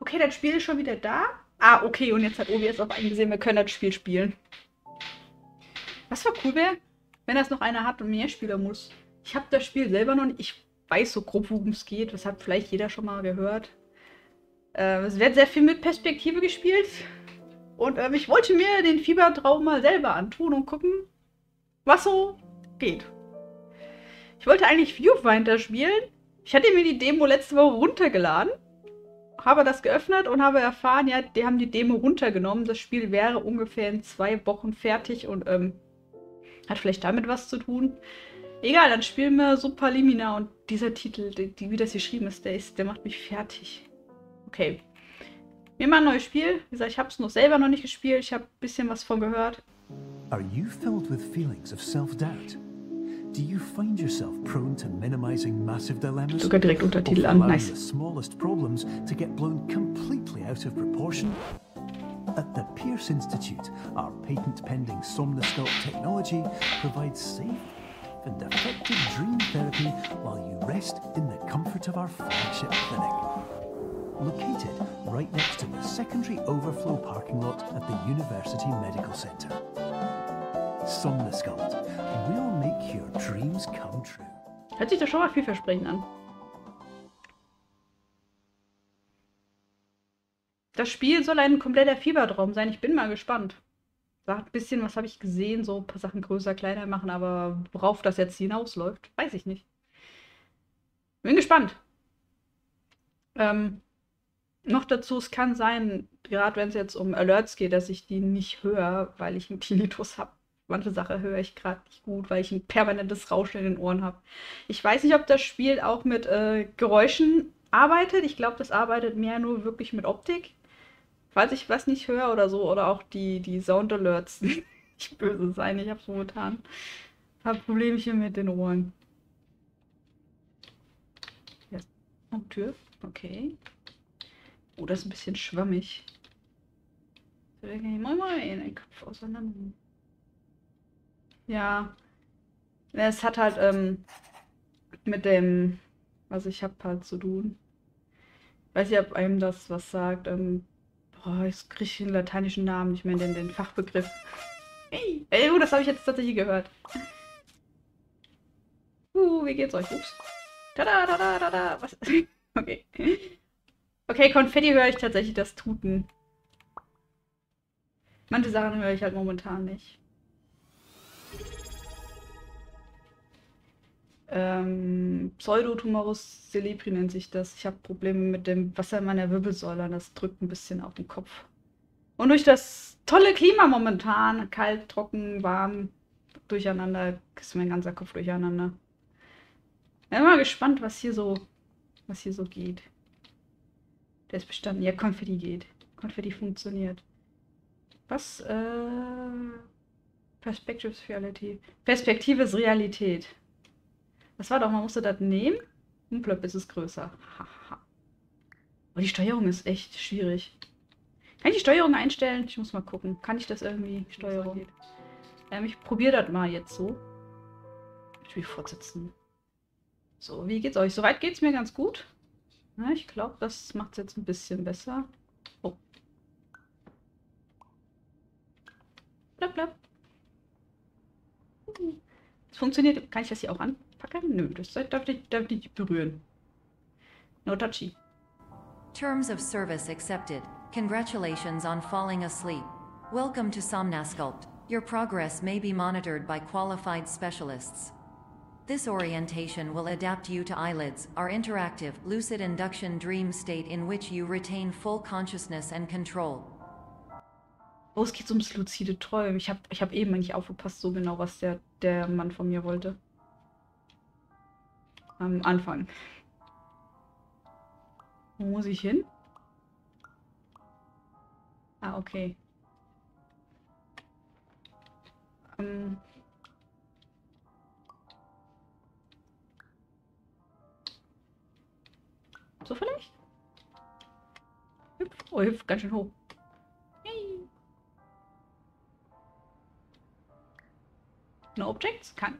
Okay, das Spiel ist schon wieder da. Ah, okay, und jetzt hat OBS auch eingesehen, wir können das Spiel spielen. Was für cool wäre, wenn das noch einer hat und mehr Spieler muss. Ich habe das Spiel selber noch nicht. Ich weiß so grob, worum es geht. Das hat vielleicht jeder schon mal gehört. Es wird sehr viel mit Perspektive gespielt. Und ich wollte mir den Fiebertraum mal selber antun und gucken, was so geht. Ich wollte eigentlich Viewfinder spielen. Ich hatte mir die Demo letzte Woche runtergeladen. Habe das geöffnet und habe erfahren, ja, die haben die Demo runtergenommen. Das Spiel wäre ungefähr in 2 Wochen fertig und hat vielleicht damit was zu tun. Egal, dann spielen wir Superlimina und dieser Titel, wie das geschrieben ist, der macht mich fertig. Okay. Wir machen ein neues Spiel. Wie gesagt, ich habe es noch selber noch nicht gespielt. Ich habe ein bisschen was von gehört. Are you filled with feelings of self-doubt? Do you find yourself prone to minimizing massive dilemmas? Sogar direkt Untertitel an. Nice. The smallest problems to get blown completely out of proportion? At the Pierce Institute, our patent-pending Somnosculpt technology provides safe and effective dream therapy while you rest in the comfort of our flagship clinic. Located right next to the secondary overflow parking lot at the University Medical Center. Somnosculpt. We'll make your dreams come true. Hört sich doch schon mal vielversprechend an. Das Spiel soll ein kompletter Fiebertraum sein. Ich bin mal gespannt. Sagt ein bisschen, was habe ich gesehen, so ein paar Sachen größer, kleiner machen, aber worauf das jetzt hinausläuft, weiß ich nicht. Bin gespannt. Noch dazu, es kann sein, gerade wenn es jetzt um Alerts geht, dass ich die nicht höre, weil ich einen Tinnitus habe. Manche Sachen höre ich gerade nicht gut, weil ich ein permanentes Rauschen in den Ohren habe. Ich weiß nicht, ob das Spiel auch mit Geräuschen arbeitet. Ich glaube, das arbeitet mehr nur wirklich mit Optik. Falls ich was nicht höre oder so, oder auch die Sound Alerts nicht böse sein. Ich habe momentan ein paar Problemchen mit den Ohren. Jetzt. Oh, Tür. Okay. Oh, das ist ein bisschen schwammig. Moin Moin, den Kopf auseinander. Ja. Es hat halt mit dem, was ich habe, halt zu tun. Ich weiß nicht, ob einem das was sagt. Boah, ich kriege den lateinischen Namen nicht mehr, den Fachbegriff. Hey, oh, das habe ich jetzt tatsächlich gehört. Wie geht's euch? Ups. Tada, tada, tada. Was? Okay. Okay, Konfetti höre ich tatsächlich das Tuten. Manche Sachen höre ich halt momentan nicht. Pseudotumorus cerebri nennt sich das. Ich habe Probleme mit dem Wasser in meiner Wirbelsäule. Das drückt ein bisschen auf den Kopf. Und durch das tolle Klima momentan, kalt, trocken, warm, durcheinander, ist mein ganzer Kopf durcheinander. Bin mal gespannt, was hier so geht. Der ist bestanden. Ja, Konfetti geht. Konfetti funktioniert. Was? Perspective is Reality. Perspektive ist Realität. Das war doch, man musste das nehmen und plötzlich ist es größer. Haha. Aber die Steuerung ist echt schwierig. Kann ich die Steuerung einstellen? Ich muss mal gucken. Kann ich das irgendwie? Steuerung. Ich probiere das mal jetzt so. Spiel fortsetzen. So, wie geht's euch? Soweit geht's mir ganz gut. Ja, ich glaube, das macht es jetzt ein bisschen besser. Oh. Blab, blab. Es funktioniert. Kann ich das hier auch anpacken? Nö, das darf nicht berühren. No touchy. Terms of service accepted. Congratulations on falling asleep. Welcome to Somnosculpt. Your progress may be monitored by qualified specialists. This orientation will adapt you to eyelids, our interactive, lucid induction dream state in which you retain full consciousness and control. Oh, es geht ums luzide Träumen. Ich hab eben eigentlich aufgepasst, so genau, was der Mann von mir wollte. Am Anfang. Wo muss ich hin? Ah, okay. So vielleicht? Hüpf. Oh, hüpft ganz schön hoch. Hey. No Objects? Kann.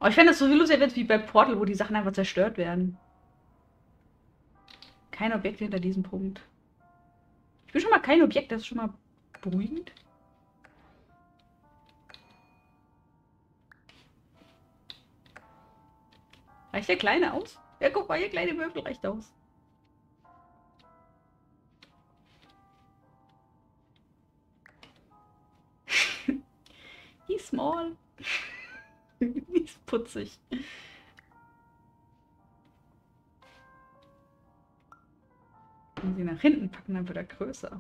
Aber ich fände das so lustig, wenn es wie bei Portal, wo die Sachen einfach zerstört werden. Kein Objekt hinter diesem Punkt. Ich bin schon mal kein Objekt, das ist schon mal beruhigend. Reicht der Kleine aus? Ja, guck mal, hier kleine Möbel reicht aus. Die small. Die ist putzig. Wenn sie nach hinten packen, dann wird er größer.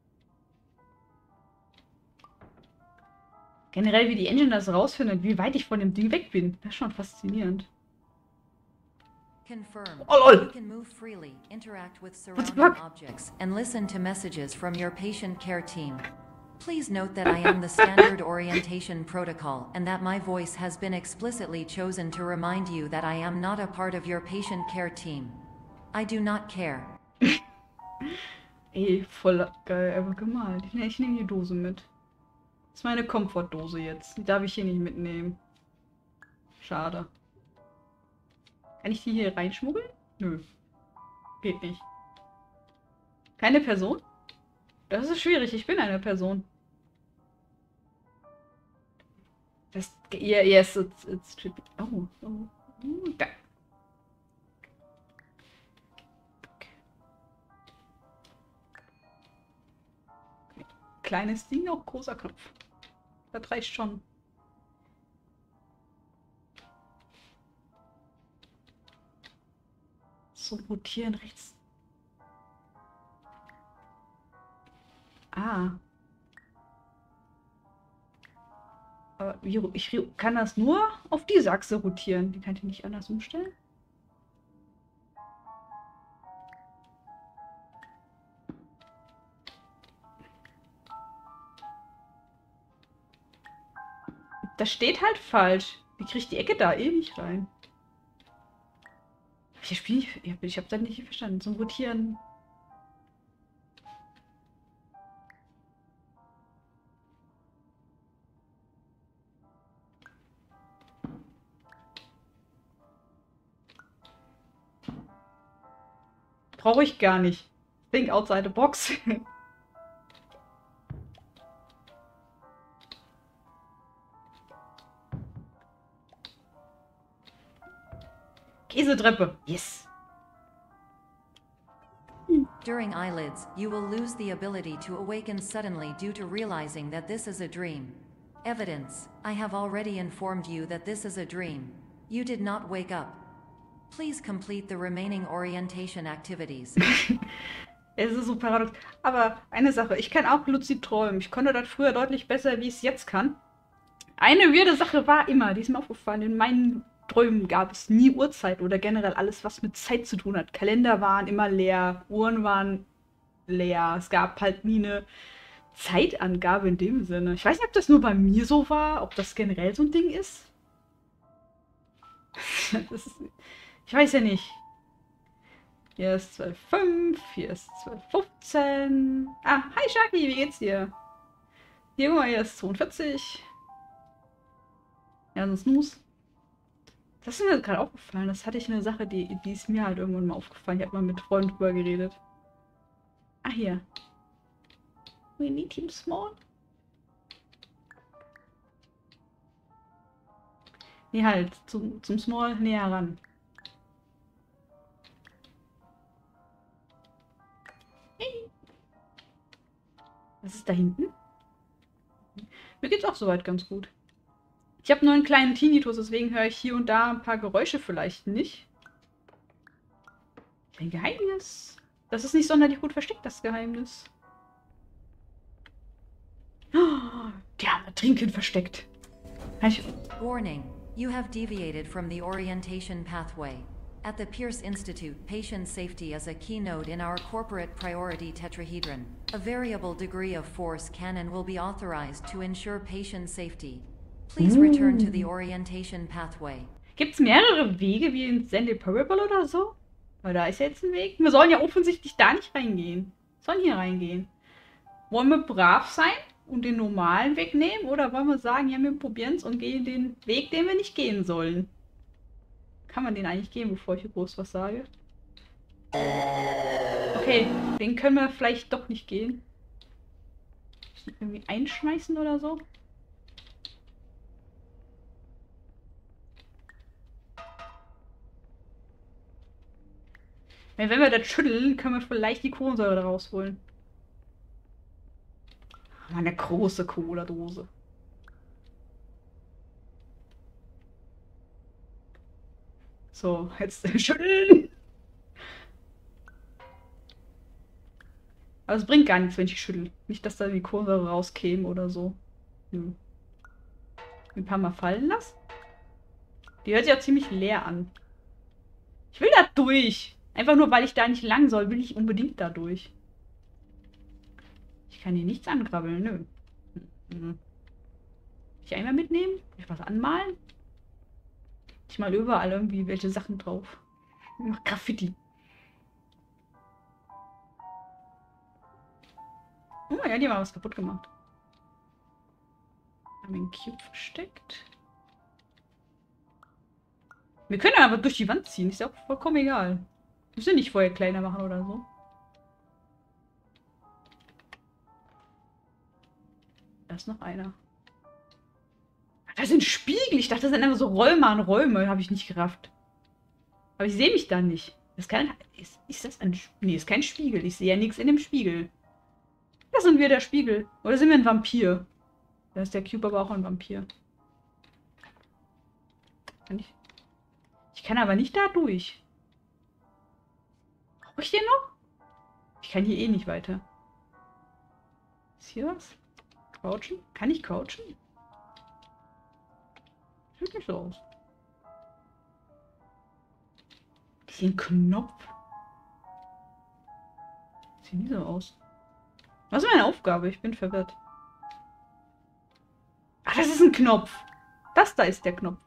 Generell, wie die Engine das rausfindet, wie weit ich von dem Ding weg bin. Das ist schon faszinierend. Confirm. Oh, lol. You can move freely, interact with What the surrounding fuck? objects, and listen to messages from your patient care team. Please note that I am the standard orientation protocol and that my voice has been explicitly chosen to remind you that I am not a part of your patient care team. I do not care. Ey, voll geil, einfach gemalt. Ich nehme die Dose mit. Das ist meine Komfortdose jetzt. Die darf ich hier nicht mitnehmen. Schade. Kann ich die hier reinschmuggeln? Nö. Geht nicht. Keine Person? Das ist schwierig, ich bin eine Person. Das, yeah, yes, it's trippy. Oh, da. Okay. Kleines Ding, auch großer Knopf. Das reicht schon. So, rotieren rechts. Ah. Aber ich kann das nur auf diese Achse rotieren. Die kann ich nicht anders umstellen. Das steht halt falsch. Wie kriege ich die Ecke da ewig rein? Ich habe das nicht verstanden. Zum Rotieren. Brauche ich gar nicht. Think outside the box. Käsetreppe. Yes. During eyelids, you will lose the ability to awaken suddenly due to realizing that this is a dream. Evidence: I have already informed you that this is a dream. You did not wake up. Please complete the remaining orientation activities. Es ist so paradox. Aber eine Sache, ich kann auch luzid träumen. Ich konnte das früher deutlich besser, wie ich es jetzt kann. Eine weirde Sache war immer, die ist mir aufgefallen, in meinen Träumen gab es nie Uhrzeit oder generell alles, was mit Zeit zu tun hat. Kalender waren immer leer, Uhren waren leer. Es gab halt nie eine Zeitangabe in dem Sinne. Ich weiß nicht, ob das nur bei mir so war, ob das generell so ein Ding ist. Ich weiß ja nicht. Hier ist 12,5, hier ist 12,15. Ah, hi Shaki, wie geht's dir? Hier, guck mal, hier ist 42. Ja, ein Snooze. Das ist mir gerade aufgefallen. Das hatte ich eine Sache, die ist mir halt irgendwann mal aufgefallen. Ich habe mal mit Freunden drüber geredet. Ah, hier. We need him small. Nee, halt, zum Small näher ran. Hey. Was ist da hinten? Mir geht's auch soweit ganz gut. Ich habe nur einen kleinen Tinnitus, deswegen höre ich hier und da ein paar Geräusche vielleicht nicht. Ein Geheimnis. Das ist nicht sonderlich gut versteckt, das Geheimnis. Oh, die haben ein Trinken versteckt. Warning. You have deviated from the orientation pathway. At the Pierce Institute, patient safety is a keynote in our corporate priority tetrahedron. A variable degree of force can and will be authorized to ensure patient safety. Please return to the orientation pathway. Gibt es mehrere Wege wie in Stanley Parable oder so? Weil da ist ja jetzt ein Weg. Wir sollen ja offensichtlich da nicht reingehen. Wir sollen hier reingehen. Wollen wir brav sein und den normalen Weg nehmen? Oder wollen wir sagen, ja, wir probieren es und gehen den Weg, den wir nicht gehen sollen? Kann man den eigentlich gehen, bevor ich hier groß was sage? Okay, den können wir vielleicht doch nicht gehen. Müssen wir irgendwie einschmeißen oder so? Wenn wir das schütteln, können wir vielleicht die Kohlensäure da rausholen. Eine große Cola-Dose. So, jetzt schütteln. Aber es bringt gar nichts, wenn ich schüttel. Nicht, dass da die Kohlensäure rauskäme oder so. Nö. Ein paar Mal fallen lassen. Die hört sich ja ziemlich leer an. Ich will da durch. Einfach nur, weil ich da nicht lang soll, will ich unbedingt da durch. Ich kann hier nichts angrabbeln, nö. Ich einmal mitnehmen? Ich was anmalen? Ich mal überall irgendwie welche Sachen drauf. Ich mach Graffiti. Oh ja, die haben was kaputt gemacht. Haben den Cube versteckt. Wir können aber durch die Wand ziehen. Ist ja auch vollkommen egal. Wir müssen nicht vorher kleiner machen oder so. Da ist noch einer. Das sind Spiegel. Ich dachte, das sind einfach so Räume an Räume. Habe ich nicht gerafft. Aber ich sehe mich da nicht. Das kann, ist das ein... Nee, ist kein Spiegel. Ich sehe ja nichts in dem Spiegel. Da sind wir der Spiegel. Oder sind wir ein Vampir? Da ist der Cube aber auch ein Vampir. Ich kann aber nicht da durch. Brauche ich den noch? Ich kann hier eh nicht weiter. Ist hier was? Crouchen? Kann ich crouchen? Sieht nicht so aus. Das ist ein Knopf. Sieht nie so aus. Was ist meine Aufgabe? Ich bin verwirrt. Ach, das ist ein Knopf. Das da ist der Knopf.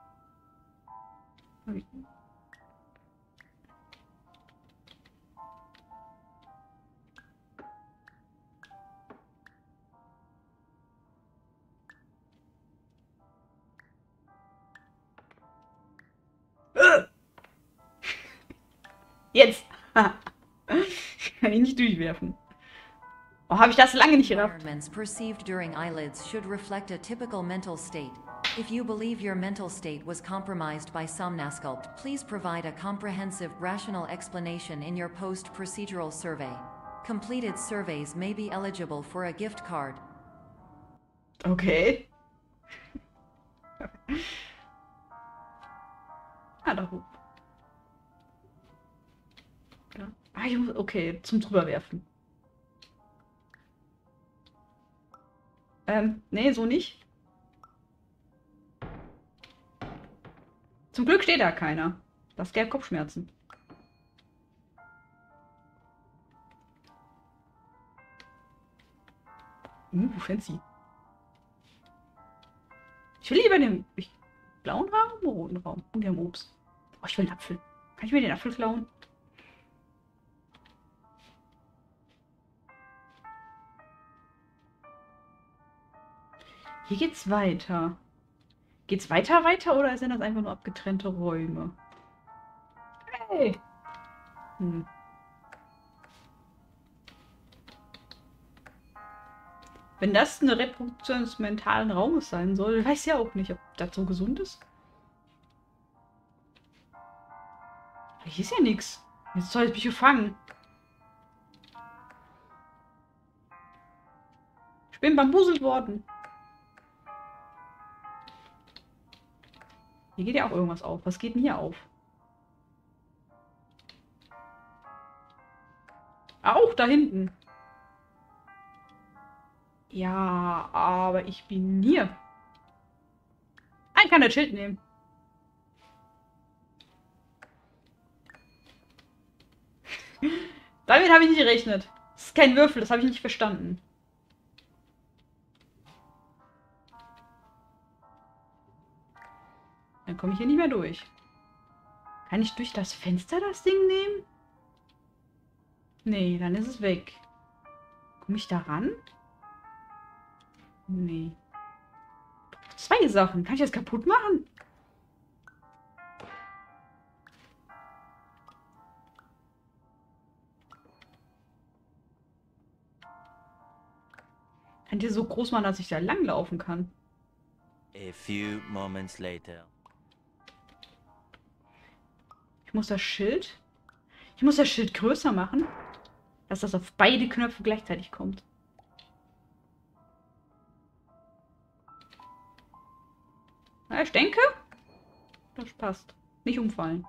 Jetzt! Kann ich nicht durchwerfen. Oh, habe ich das lange nicht gerafft. Environments perceived during eyelids should reflect a typical mental state. If you believe your mental state was compromised by Somnasculpt, please provide a comprehensive, rational explanation in your post-procedural survey. Completed surveys may be eligible for a gift card. Okay. Da hoch. Ja. Ah, ich muss, okay, zum drüberwerfen. Nee, so nicht. Zum Glück steht da keiner. Das gäbe Kopfschmerzen. Fancy. Ich will lieber den blauen Raum oder den roten Raum? Und den Obst. Oh, ich will einen Apfel. Kann ich mir den Apfel klauen? Hier geht's weiter. Geht's weiter oder sind das einfach nur abgetrennte Räume? Hey! Wenn das eine Reproduktion des mentalen Raumes sein soll, weiß ja auch nicht, ob das so gesund ist. Hier ist ja nichts. Jetzt soll ich mich gefangen. Ich bin bambuselt worden. Hier geht ja auch irgendwas auf. Was geht denn hier auf? Auch da hinten. Ja, aber ich bin hier. Ich kann das Schild nehmen. Damit habe ich nicht gerechnet. Das ist kein Würfel, das habe ich nicht verstanden. Dann komme ich hier nicht mehr durch. Kann ich durch das Fenster das Ding nehmen? Nee, dann ist es weg. Komme ich da ran? Nee. 2 Sachen. Kann ich das kaputt machen? Kann die so groß machen, dass ich da langlaufen kann? A few moments later. Ich muss das Schild... Ich muss das Schild größer machen, dass das auf beide Knöpfe gleichzeitig kommt. Na, ich denke, das passt. Nicht umfallen.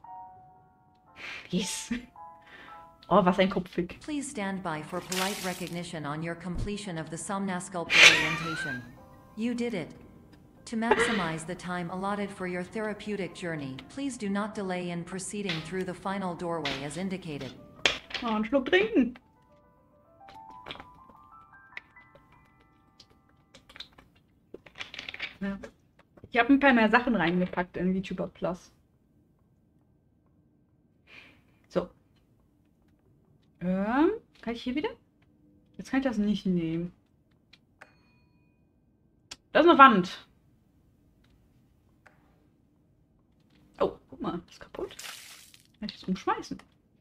Yes. Oh, was ein Kopfweg. Please stand by for polite recognition on your completion of the Somnasculpt orientation. You did it. To maximize the time allotted for your therapeutic journey, please do not delay in proceeding through the final doorway as indicated. Oh, einen Schluck trinken. Ja. Ich habe ein paar mehr Sachen reingepackt in VTuber Plus. So. Kann ich hier wieder? Jetzt kann ich das nicht nehmen. Da ist eine Wand. Oh, guck mal, ist kaputt. Kann ich das umschmeißen?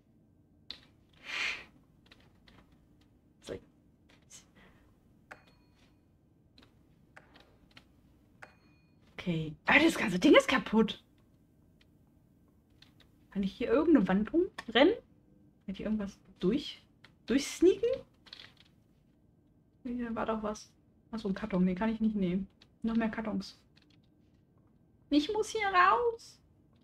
So. Okay. Ah, das ganze Ding ist kaputt. Kann ich hier irgendeine Wand umrennen? Kann ich irgendwas durchsneaken? Hier war doch was. Achso, ein Karton. Den kann ich nicht nehmen. Noch mehr Kartons. Ich muss hier raus.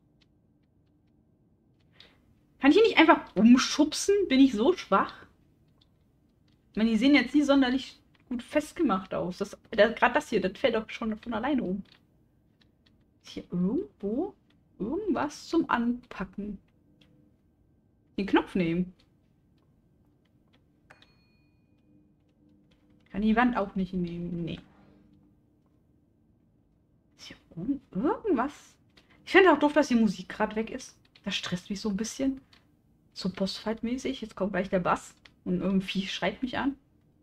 Kann ich hier nicht einfach umschubsen? Bin ich so schwach? Ich meine, die sehen jetzt nicht sonderlich gut festgemacht aus. Gerade das hier, das fällt doch schon von alleine um. Ist hier irgendwo irgendwas zum Anpacken? Den Knopf nehmen. Kann die Wand auch nicht nehmen. Nee. Ist hier irgendwas? Ich finde auch doof, dass die Musik gerade weg ist. Das stresst mich so ein bisschen. So Bossfight-mäßig. Jetzt kommt gleich der Bass. Und irgendwie schreit mich an.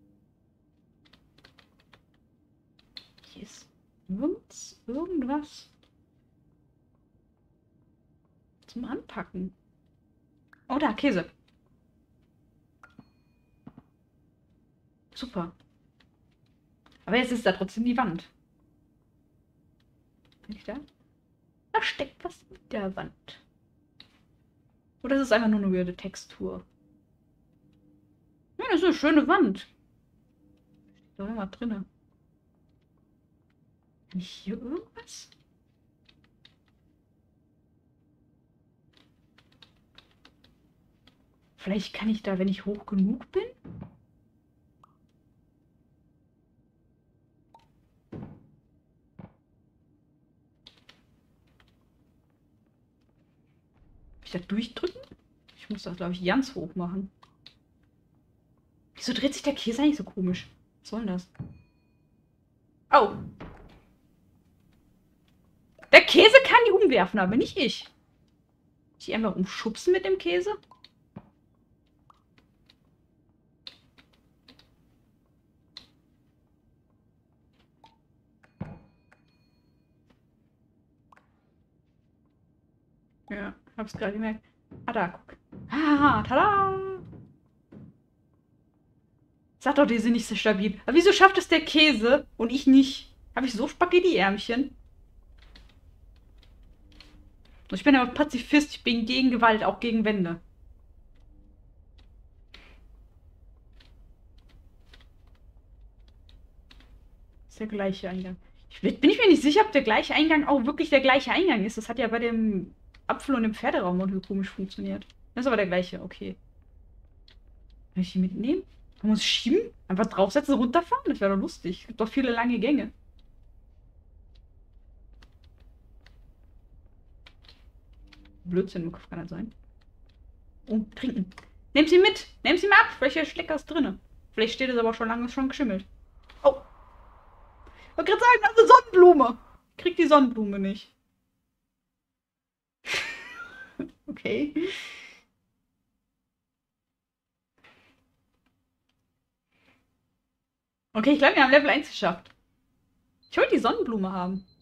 Hier ist irgendwas zum Anpacken. Oh, da, Käse. Super. Aber jetzt ist da trotzdem die Wand. Bin ich da? Da steckt was in der Wand. Oder ist es einfach nur eine weirde Textur? Ja, das ist eine schöne Wand. Steht doch immer drin. Kann ich hier irgendwas? Vielleicht kann ich da, wenn ich hoch genug bin? Ich da durchdrücken? Ich muss das, glaube ich, ganz hoch machen. Wieso dreht sich der Käse eigentlich so komisch? Was soll denn das? Oh. Der Käse kann die umwerfen, aber nicht ich. Ich einfach umschubsen mit dem Käse? Ja, hab's gerade gemerkt. Ah, da, guck. Ah, tada! Sag doch, die sind nicht so stabil. Aber wieso schafft es der Käse und ich nicht? Habe ich so Spaghetti-Ärmchen? Ich bin aber Pazifist, ich bin gegen Gewalt, auch gegen Wände. Das ist der gleiche Eingang. Bin ich mir nicht sicher, ob der gleiche Eingang auch wirklich der gleiche Eingang ist. Das hat ja bei dem Apfel und dem Pferderaum irgendwie komisch funktioniert. Das ist aber der gleiche, okay. Kann ich die mitnehmen? Kann man es schieben? Einfach draufsetzen, runterfahren? Das wäre doch lustig. Es gibt doch viele lange Gänge. Blödsinn im Kopf kann das sein. Oh, trinken. Nehmt sie mit! Nehmt sie mal ab! Vielleicht ist Leckers drin. Vielleicht steht es aber schon lange schon geschimmelt. Oh! Ich wollte gerade sagen, das ist eine Sonnenblume. Ich krieg die Sonnenblume nicht. Okay. Okay, ich glaube, wir haben Level 1 geschafft. Ich wollte die Sonnenblume haben.